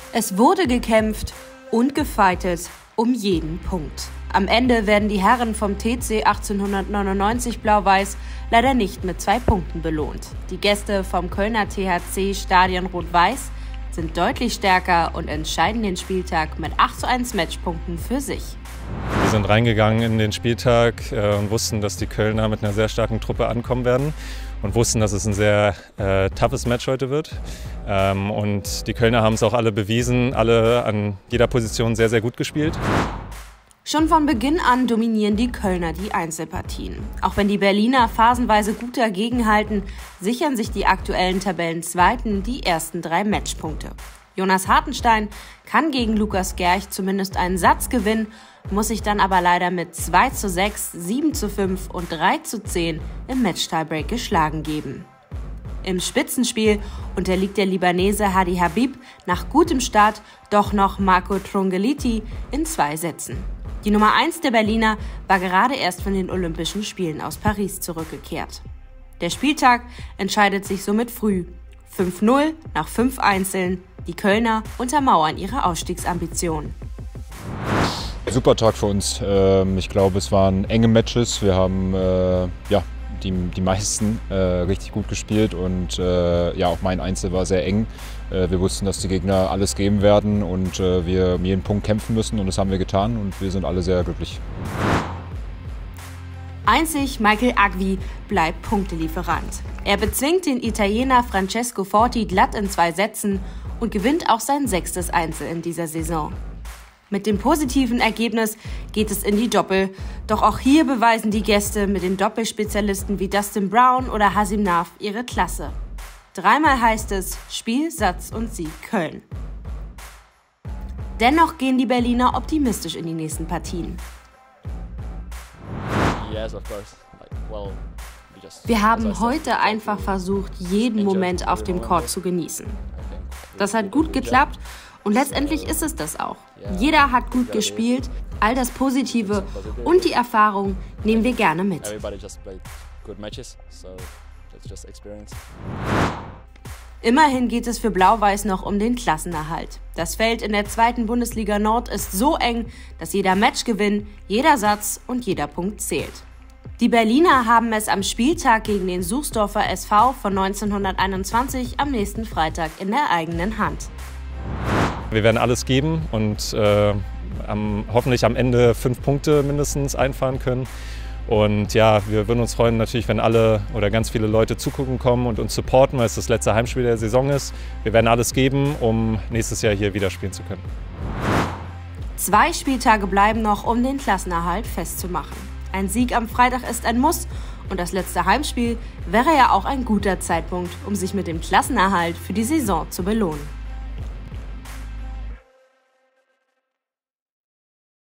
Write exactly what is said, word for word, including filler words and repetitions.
Es wurde gekämpft und gefeitet um jeden Punkt. Am Ende werden die Herren vom T C achtzehnhundertneunundneunzig Blau-Weiß leider nicht mit zwei Punkten belohnt. Die Gäste vom Kölner T H C Stadion Rot-Weiß sind deutlich stärker und entscheiden den Spieltag mit acht zu eins Matchpunkten für sich. Wir sind reingegangen in den Spieltag äh, und wussten, dass die Kölner mit einer sehr starken Truppe ankommen werden und wussten, dass es ein sehr äh, toughes Match heute wird. Ähm, und die Kölner haben es auch alle bewiesen, alle an jeder Position sehr, sehr gut gespielt. Schon von Beginn an dominieren die Kölner die Einzelpartien. Auch wenn die Berliner phasenweise gut dagegenhalten, sichern sich die aktuellen Tabellenzweiten die ersten drei Matchpunkte. Jonas Hartenstein kann gegen Lukas Gerch zumindest einen Satz gewinnen, muss sich dann aber leider mit zwei zu sechs, sieben zu fünf und drei zu zehn im Match-Tiebreak geschlagen geben. Im Spitzenspiel unterliegt der Libanese Hadi Habib nach gutem Start doch noch Marco Trungeliti in zwei Sätzen. Die Nummer eins der Berliner war gerade erst von den Olympischen Spielen aus Paris zurückgekehrt. Der Spieltag entscheidet sich somit früh. fünf null nach fünf Einzeln. Die Kölner untermauern ihre Ausstiegsambitionen. Super Tag für uns. Ich glaube, es waren enge Matches. Wir haben ja, die, die meisten richtig gut gespielt und ja, auch mein Einzel war sehr eng. Wir wussten, dass die Gegner alles geben werden und wir um jeden Punkt kämpfen müssen und das haben wir getan und wir sind alle sehr glücklich. Einzig Michael Agvi bleibt Punktelieferant. Er bezwingt den Italiener Francesco Forti glatt in zwei Sätzen und gewinnt auch sein sechstes Einzel in dieser Saison. Mit dem positiven Ergebnis geht es in die Doppel, doch auch hier beweisen die Gäste mit den Doppelspezialisten wie Dustin Brown oder Hasim Naf ihre Klasse. Dreimal heißt es Spiel, Satz und Sieg Köln. Dennoch gehen die Berliner optimistisch in die nächsten Partien. Wir haben heute einfach versucht, jeden Moment auf dem Court zu genießen. Das hat gut geklappt und letztendlich ist es das auch. Jeder hat gut gespielt, all das Positive und die Erfahrung nehmen wir gerne mit. Immerhin geht es für Blau-Weiß noch um den Klassenerhalt. Das Feld in der zweiten Bundesliga Nord ist so eng, dass jeder Matchgewinn, jeder Satz und jeder Punkt zählt. Die Berliner haben es am Spieltag gegen den Suchsdorfer S V von neunzehnhunderteinundzwanzig am nächsten Freitag in der eigenen Hand. Wir werden alles geben und äh, am, hoffentlich am Ende fünf Punkte mindestens einfahren können. Und ja, wir würden uns freuen natürlich, wenn alle oder ganz viele Leute zugucken kommen und uns supporten, weil es das letzte Heimspiel der Saison ist. Wir werden alles geben, um nächstes Jahr hier wieder spielen zu können. Zwei Spieltage bleiben noch, um den Klassenerhalt festzumachen. Ein Sieg am Freitag ist ein Muss und das letzte Heimspiel wäre ja auch ein guter Zeitpunkt, um sich mit dem Klassenerhalt für die Saison zu belohnen.